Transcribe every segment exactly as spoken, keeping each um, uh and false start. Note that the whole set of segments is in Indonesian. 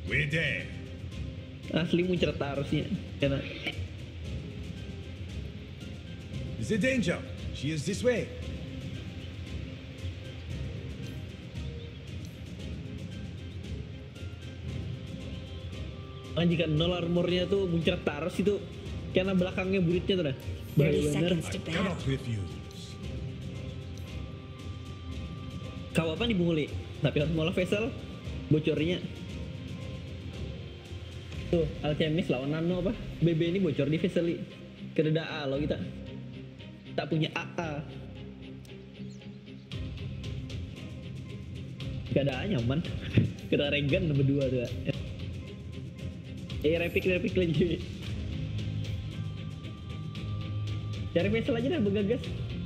We're there. Asli muncrat harusnya. Karena Is there danger? She is this way. kan jika nol armornya tuh muncrat harus itu karena belakangnya buritnya tuh dah. Bahaya thirty bener. seconds to I cannot battle. refuse. Kau apa nih Bunguli? Tapi harus mola vessel bocornya. Tuh, alchemist lawan nano apa? B B ini bocor di vessel. Kededa A lo kita. Tak punya A A. Gak ada A nyaman. Kena Regan nomor dua tuh. Eh, repik repik lagi. Cari vessel aja dah begagas.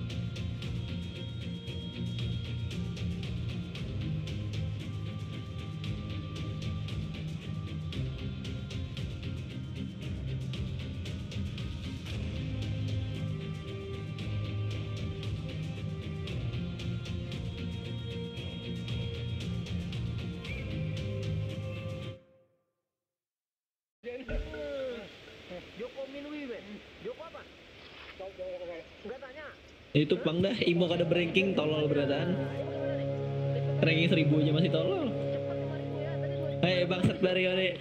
Joko Minwi, be. Joko apa? Enggak tanya. Itu pang dah, Imo kada beranking tolol berataan. Ranking seribu aja masih tolol. Hei bangsat Barrio nih.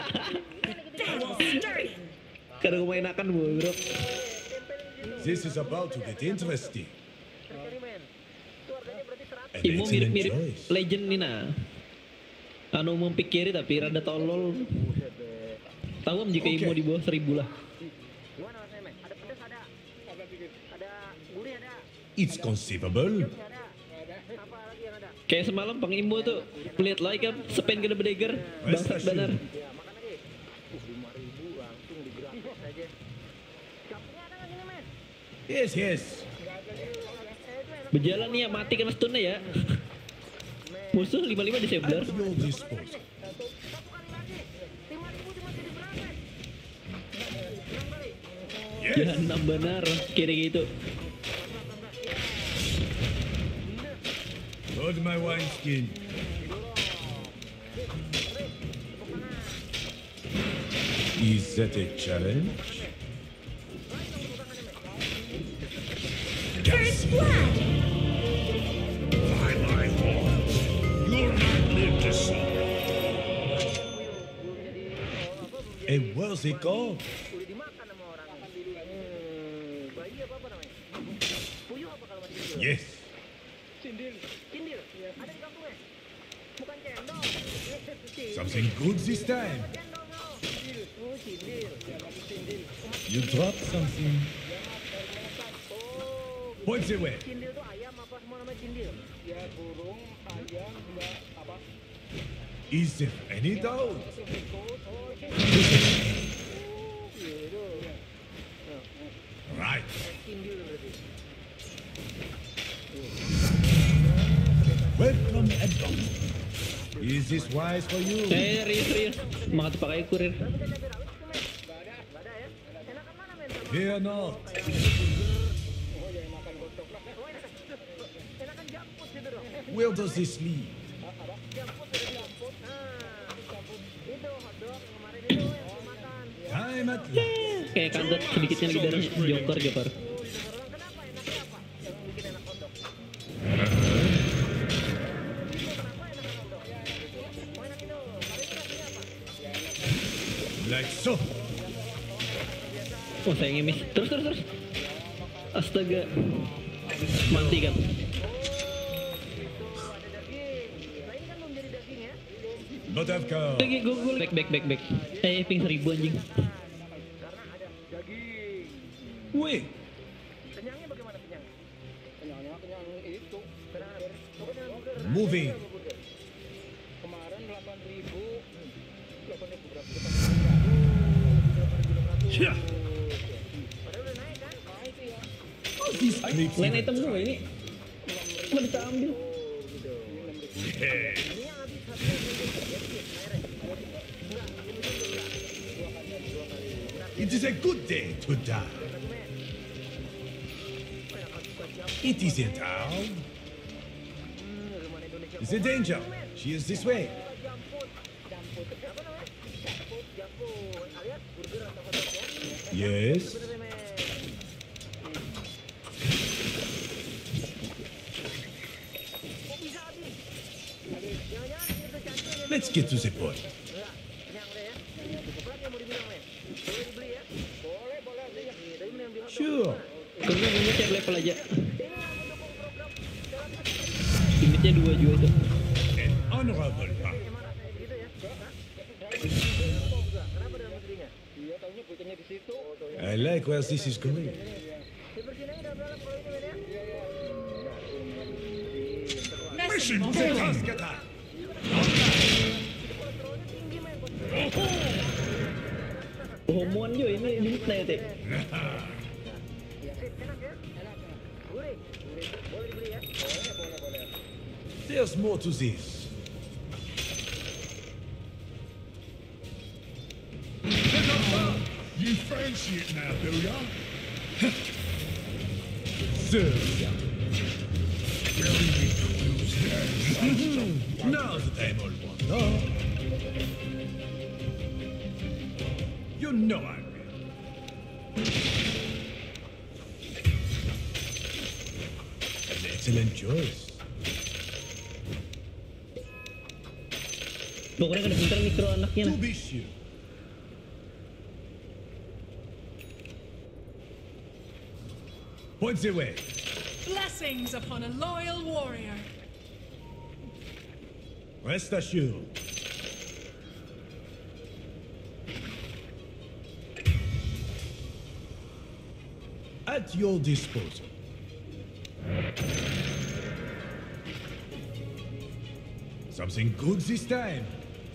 Kada gue main akan bu, bro. This is about to get interesting. Eksperimen. Itu harganya berarti seratus. An Imo excellent mirip-mirip choice. legend nih nah. Anu mempikiri tapi rada tolol. Tahu om jika Imo di bawah seribu lah. Gimana rasanya, men? Ada pedas ada. Ada gurih ada. It's conceivable. Ada. Apa lagi yang ada? Kayak semalam pang Imo tuh lihat like up sepen gede bedeger bangsat benar. Ya, makan lagi. Uh, lima ribu langsung digratis aja. Capnya ada nggak gini, men? Yes, yes. Berjalan nih ya mati kena stun ya. Musuh lima puluh lima disabler. At your disposal. Satu kali lagi. lima ribu cuma jadi berapa? enam kali. Ya enam benar kiri gitu. Hold my wineskin. Is that a challenge? First blood. By my horns, you'll not live to see. A worthy goal. Udah dimakan sama orang. Hmm, bayi apa apa namanya? Puyuh apa kalau masih kecil? Yes. Cindil. Cindil? Ada di kampungnya? Bukan cendol. Something good this time. Cendol, no. Oh, cindil. Cindil. You dropped something. Oh, Points away. cindil tuh ayam apa semua namanya cindil? Ya, burung, ayam, enggak apa. Is there any doubt? Right. Cindil berarti. Welcome, Edom. Is this wise for you? Eh serius serius. Semangat pakai kurir. Tapi cabai rawit itu, men? Enggak ada. Enggak ada ya? Enakan mana, men? Sama- Fear not. Oh, ya enakan gotok lah. Oh, enakan. Enakan jamput gitu dong. Where does this lead? Jamput udah jamput. Nah, itu hotdog yang kemarin itu yang saya makan. Time at last. Kayak kantor sedikitnya lagi darah jokor jokor. Orang kenapa enaknya apa? Yang bikin enak hotdog. Itu kenapa enak hotdog? Oh, enak itu. Kali itu rasanya apa? Like so. Oh saya ngemis. Terus terus terus. Astaga. Mati kan. Itu ada daging. Nah, ini kan belum jadi daging ya. Not have come. Lagi gue gue back back back back. Eh ping seribu anjing. Karena ada daging. Wait. Kenyangnya bagaimana kenyang? Kenyangnya kenyang itu. Kenyang. Oh, kenyang burger. Moving. Kemarin delapan ribu. delapan ribu berapa? Yeah. Padahal udah naik kan? Naik ya. Oh, this makes Lain it. item gue ini. Nggak bisa ambil. Yeah. Ini yang habis satu airnya. It is a good day to die. It isn't out. Is there danger? She is this way. Jamput. Jamput. Apa namanya? Yes. Kok bisa habis? Jangan-jangan itu cantiknya. Let's get to the point. Enggak, kenyang udah ya. Berapa yang mau dibilang, men? Boleh dibeli ya? Boleh, boleh. Iya, tapi mending beli hotdog. Sure. Kayaknya ini cek level aja. Ini yang mendukung program jalan kaki. Limitnya dua juga tuh. An honorable path. Emang rasanya begitu ya? Hah? Enggak. Kenapa dalam negerinya? Iya, tahunya putihnya di situ. I like where this is going. Dibersihin aja dalam-dalam kalau ini, men ya. Mission to Tuscata! Kolesterolnya tinggi, men. Homoan juga ini limit na yate. Sip, enak ya? Enak. Gurih. Gurih. Boleh dibeli ya? Boleh, boleh, boleh. There's more to this. You fancy it now, do ya? Sir. Very close Now that I'm all warmed up. You know I will. An excellent choice. Pokoknya kada pintar mikro anaknya To nah. be sure. Point the way. Blessings upon a loyal warrior. Rest assured. At your disposal. Something good this time.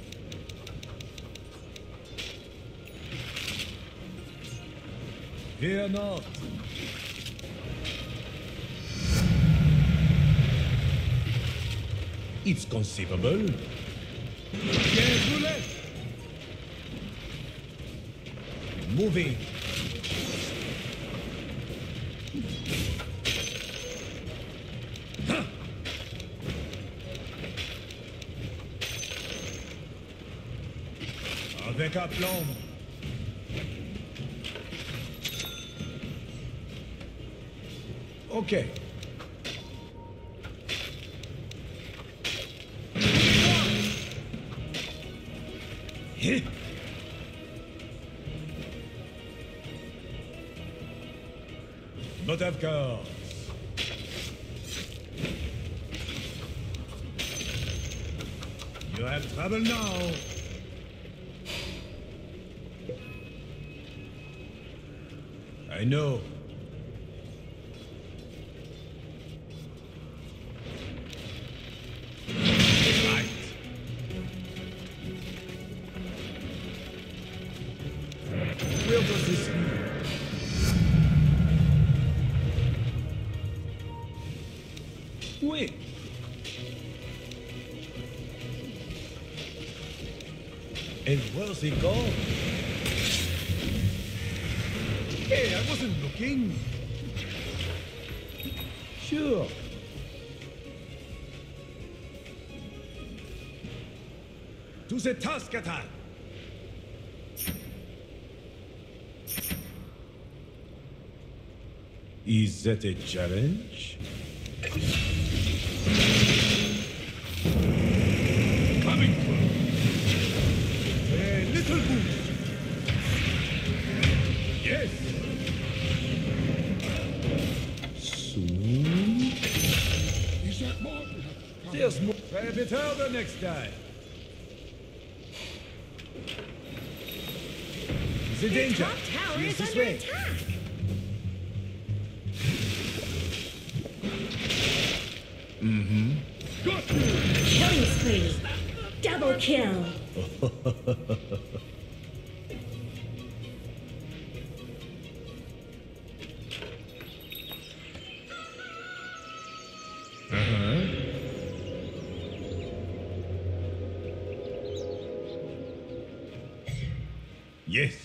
Fear not. It's conceivable. Careful left. Moving. Huh. Avec aplomb. Okay. Heh. But of course. You have trouble now. I know. Right. Where does this lead? Quick! And where's he gone? Hey, I wasn't looking. Sure. To the Tuscatan! Is that a challenge? Coming through. A little boost. Yes. Soon. Is that more? There's more. Try a bit harder next time. The danger. Top tower Use is this under way. attack. Got you! Killing spree. Double kill. Yes.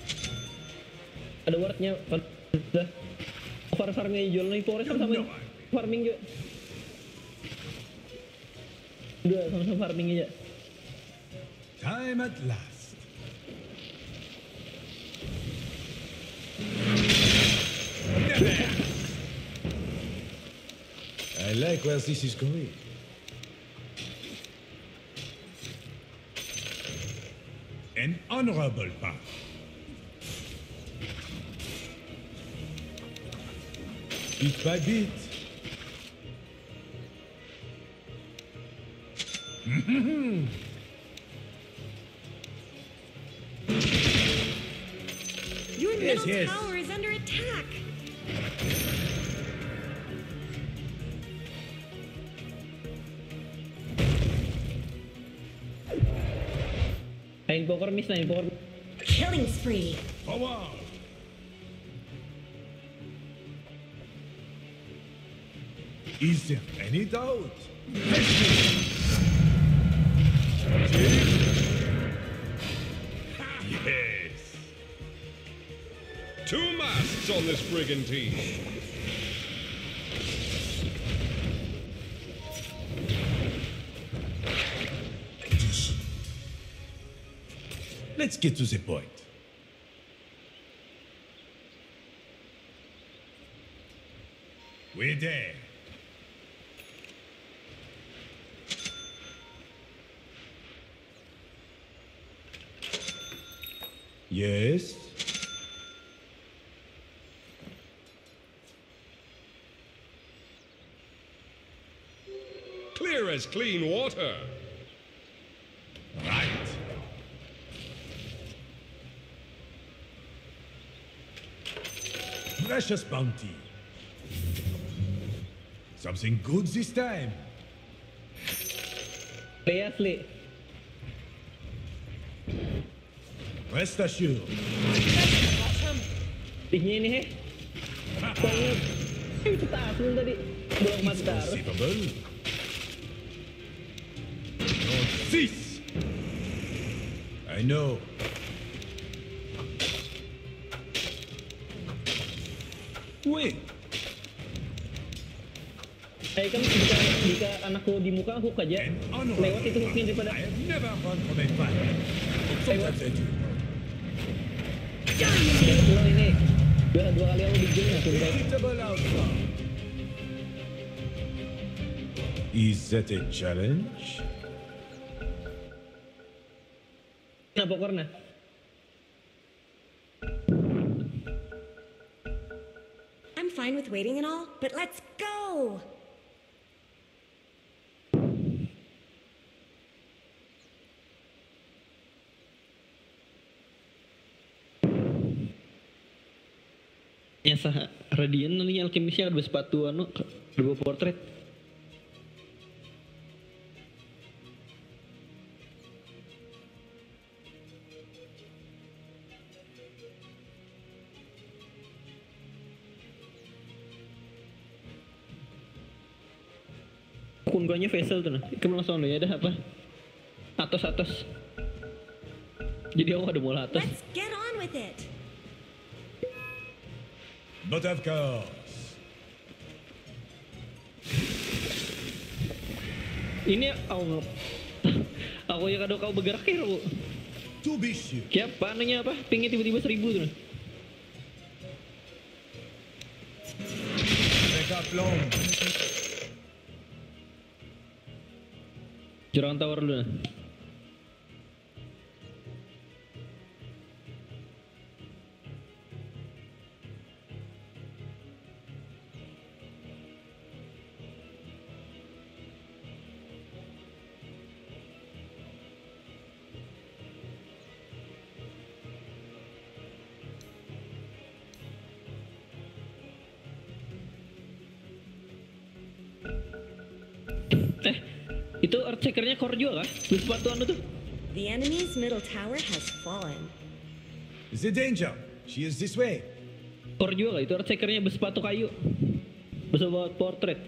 Ada wardnya kan udah. Farm farmnya jual nih forest You sama know ini. I will. farming juga. Udah sama-sama farming aja. Time at last. I like where this is going. An honorable path. Bit by bit. Your Yes, middle yes. tower is under attack. Main poker miss, main poker. Killing spree. Power. Is there any doubt? Yes. Two masts on this brigantine. Let's get to the point. We're there. Yes. Clear as clean water. Right. Precious bounty. Something good this time. Play asli. Rest assured. Tihnya ini heh. Banget. Itu taas lu tadi. Belum It's mati taruh. conceivable. Not this. I know. Wait. Eh kan jika, jika anakku di muka hook aja. An honorable Lewat itu hooknya daripada. I have never run from a fight. Sometimes I do. Lo ini. Dua, dua kali aku bikin ya sudah. Predictable outcome. Is that a challenge? Nah pokornya. I'm fine with waiting and all, but let's go. Ya sah Radiant nanti alkemisnya ada sepatu anu dua portrait. Kungganya vessel tuh nah. Kamu langsung ya ada apa? Atas atas. Jadi aku ada bola atas. Let's get on with it. But of course. Ini aku aku ya kado kau bergerak ya bu. To be sure. Siap panunya apa? Pingnya tiba-tiba seribu tuh. Pick up long. Jurang tower dulu nah. Eh, itu Earthshaker-nya core juga kah? Di sepatu anu tuh. The enemy's middle tower has fallen. The danger. She is this way. Core juga kah? Itu Earthshaker-nya bersepatu kayu. Bersepatu portrait.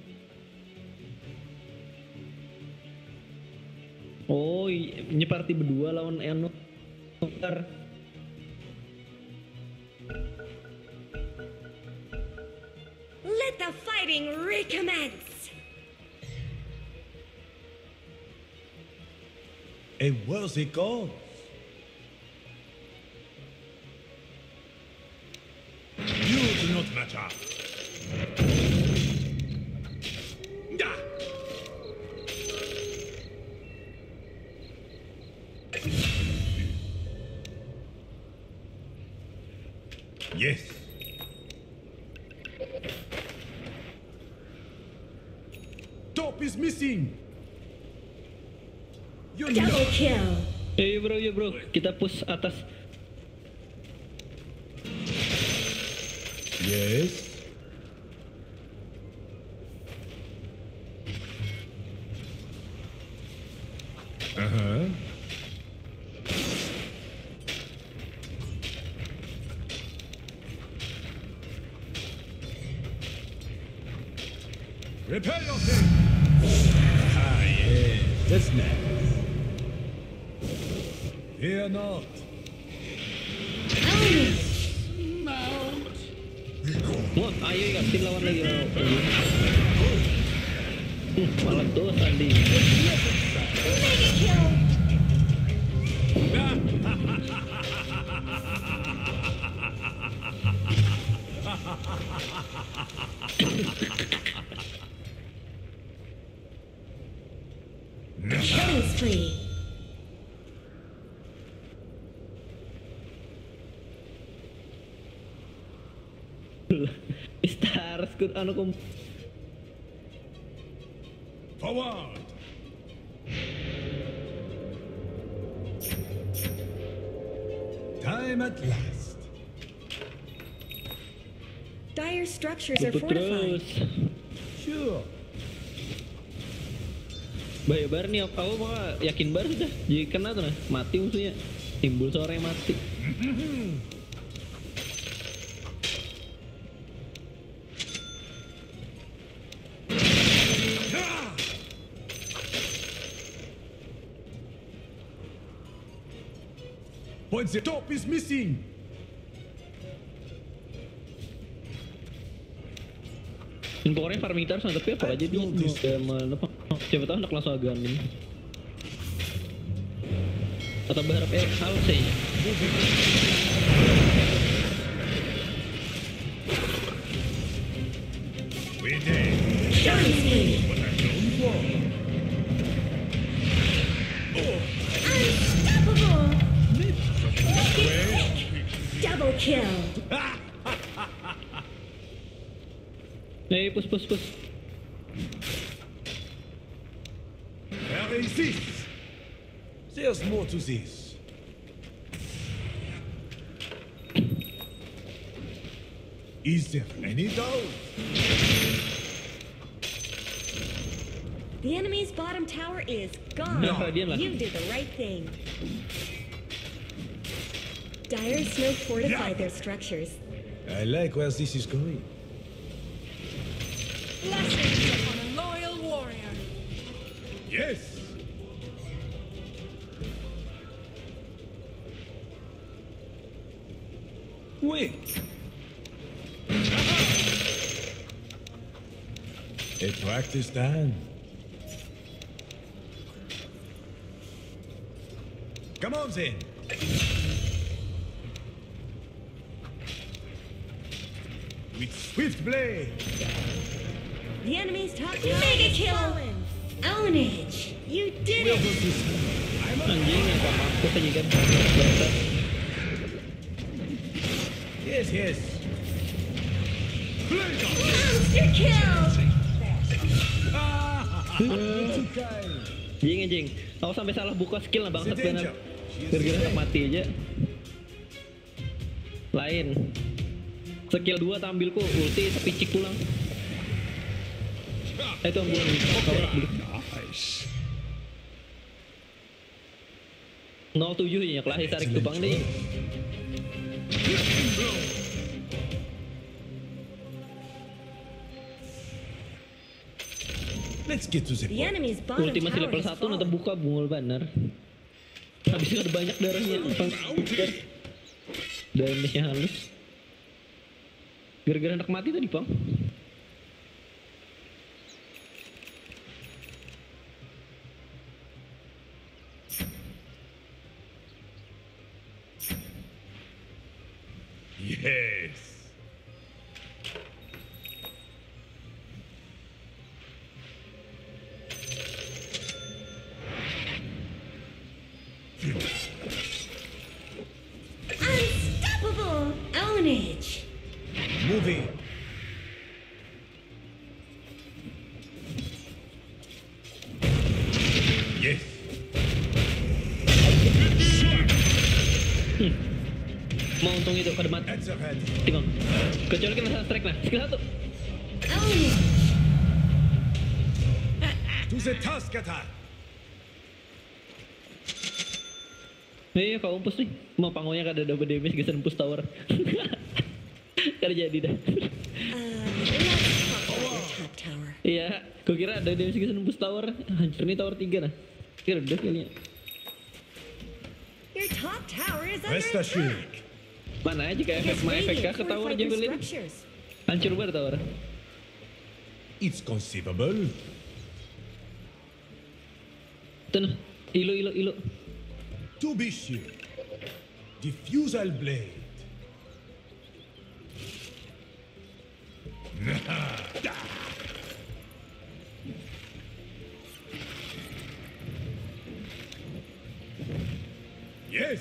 Oh, ini party berdua lawan anu. Ntar. Let's Let the fighting recommence. A worthy cause. You do not matter. Da. Yes. Top is missing. You Double know. kill. Eh bro, ya bro, kita push atas. Yes. Uh-huh. Repair yourself. Ah, yes. That's nice. Fear not. Wah, ayo ya, tim lawan lagi bro. Hmm, malah tuh Sandi. Mega kill. Killing spree. Stars kut anu kum. Forward. Time at last. Dire structures are Luput fortified. terus. Sure. Bahaya bar nih, aku mah yakin bar sudah. Jadi kena tuh nah, mati musuhnya. Timbul sore mati. But the top is missing. Dan pokoknya farming terus tapi apa aja dia udah mana siapa tahu hendak langsung agamin atau berharap eh hal sih We did. Killing spree. What I'm known for. Unstoppable. Double kill. eh push push push Where is this? There's more to this. Is there any doubt? The enemy's bottom tower is gone. No. Radiant lah. You did the right thing. Dire smoke fortified their structures. I like where this is going. Blessings upon a loyal warrior. Yes. Wait. A practice time. Come on, then. With swift blade. The enemy's top tower Mega kill. Ownage. You did Where it. was this? I'm on. anjing apa mampus aja kan bangsat. Yes, yes. Blade on. Monster kill. Ah, too kind. Anjing anjing aku sampai salah buka skill lah bangsat The bener danger. gara-gara hendak mati aja lain skill dua tampilku ulti sepicik pulang eh itu ambulan kau nak dulu Nice. nol tujuh ya kelas tarik tupang nih Let's get to the The point. enemy's bottom ulti masih tower level is satu nanti fallen. buka bungul banner habis itu ada banyak darahnya damage nya halus gara-gara hendak mati tadi pang Yes. Unstoppable ownage. Moving. Yes. Mau untung itu pada mati. That's a ready. Tinggal. Kecuali kita salah strike nah. Skill satu. Ownage. To the task attack. Iya, kau umpus nih. Mau pangonya kada double damage geser umpus tower. Kada jadi dah. Uh, let's talk about your top tower. Iya, kau kira ada damage geser umpus tower. Hancur nih tower tiga nah. Kira udah kayaknya. Your top tower is under Rest assured. attack. Mana aja kayak efek Against my efek Radiant, ke tower fortify their javelin. structures. Hancur banget tower. It's conceivable. Tuh nah. Ilo ilo ilo. To be sure. Diffusal blade. Yes.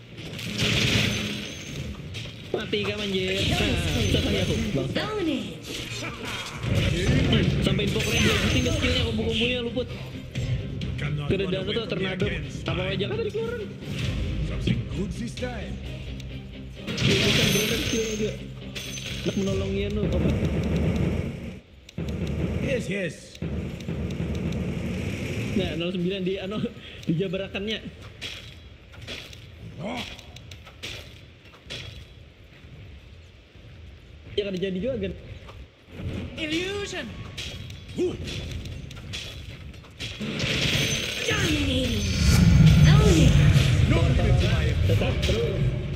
Mati kan anjir. Nah, selesai aku. Bangsa. Ownage. Sampai info keren dia tinggal skillnya kombo-kombonya luput. Cannot Kada run dana away tuh from the tornado. against Apa time. aja kan tadi keluaran. Something good this time. Dia bisa berenang skill juga. Nak menolong Ian lu apa? Yes, yes. Nah, nol sembilan di ano di jabarakannya. Oh, Ya kan jadi juga kan. Illusion. ooh. Dominating. Ownage. No limit to my Tetap terus.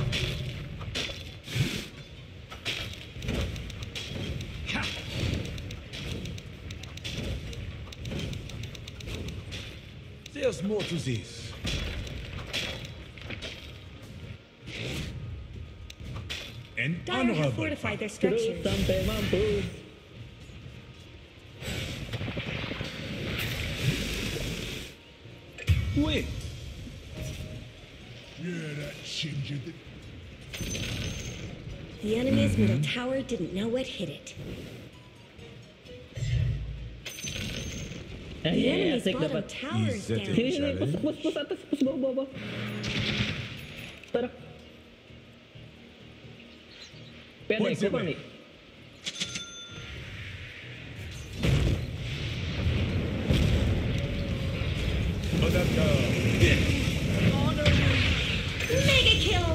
There's more to this. An Dire have honorable fortified their Terus structures. sampai mampus. win. Yeah, that ginger. th- The enemy's middle tower didn't know what hit it. Eh, The ya, ya, enemy's sek bottom dapat. tower is Is that down. Sini sini pus pus pus atas pus bawah bawah bawah. Tarik. Pendek, Points kau away. nih. Another. Mega kill.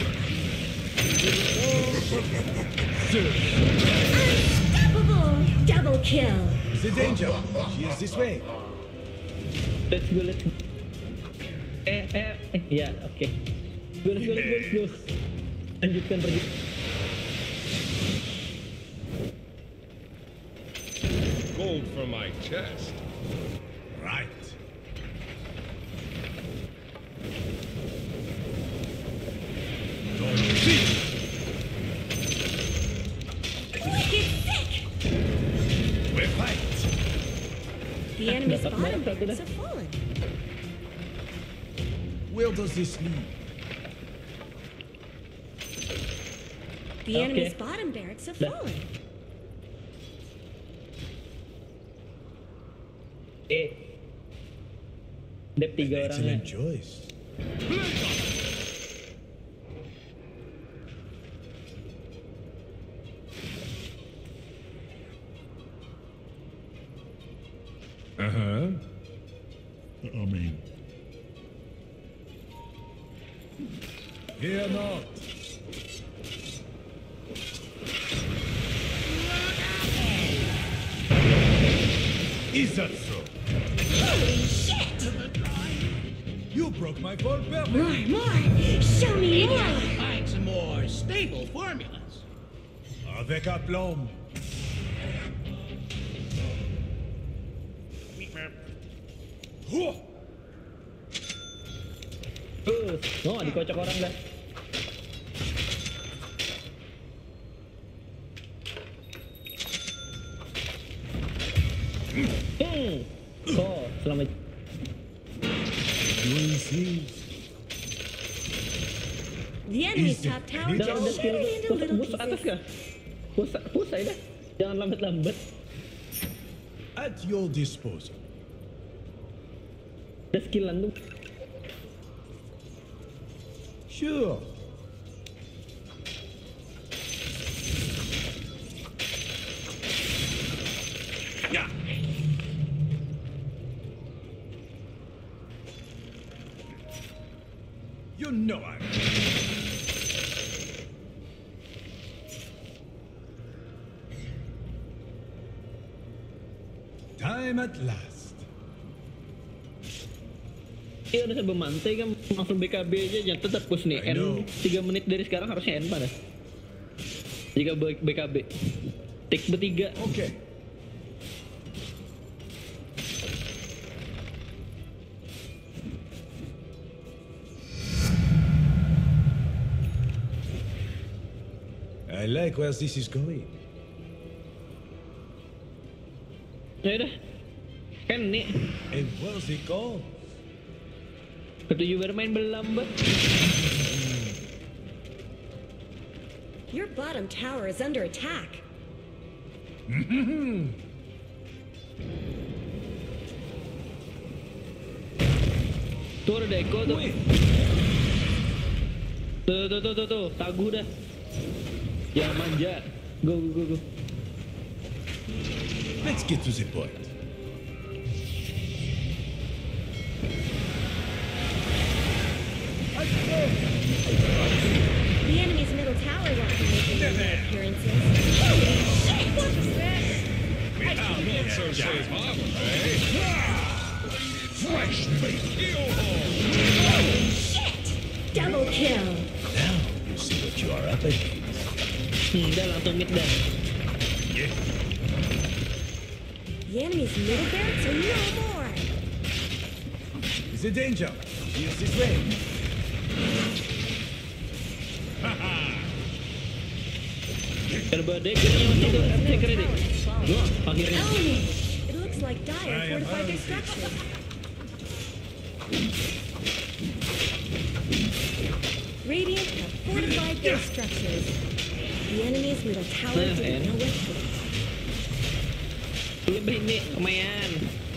Unstoppable. Double kill. The danger. She is this way. Let's go, let's go. Eh, eh, eh, ya, oke. Go, let's go, let's go, let's go. Lanjutkan pergi. Gold for my chest. Right. Don't see. Wicked sick. We fight. The enemy's Dapat bottom merah satu barracks dah. have fallen. Where does this lead? The Okay. enemy's bottom barracks have Dah. fallen. Eh. Dep tiga orang ya. Excellent choice. Uh-huh. I mean, Fear not. Is that so? Holy shit! You broke my fall purpose. More, more! Show me more! Find some more stable formulas. Avec aplomb. Huh. Terus, oh dikocok orang dah. Hmm. Oh, selamat. You see? The enemy's Easy. top tower Jangan ada just skill shattered into push, little push atas pieces. kah? Push, push aja dah. Jangan lambat-lambat. At your disposal. Ada skillan tuh. Sure. Yeah. You know I'm. Time at last. Iya udah serba mantai kan langsung B K B aja jangan tetap push nih. I know. N tiga menit dari sekarang harusnya N pada. Jika B- BKB. Tik bertiga. Okay. I like where this is going. Ya udah. Kan nih And where's it gone? ketujuh bermain berlambat. Your bottom tower is under attack. Tuh ada Eko tuh. Wait. Tuh tuh tuh tuh tuh taguh dah. Jangan manja. Go go go go. Let's get to the point. The enemy's middle tower won't be making any appearances. Holy shit! What's this? Fresh meat. Holy shit! Double kill. Now you see what you are up against. Hmm, dah langsung mid dah. The enemy's middle barracks are no more. Is a danger. Use this range. Serba dek ini masih tuh F C kredit. Gua akhirnya. Element. It looks like I Dire am fortified their hungry. structures. Radiant have fortified their structures. The enemy's middle tower Nah, did and- no escape. Lebih nih lumayan.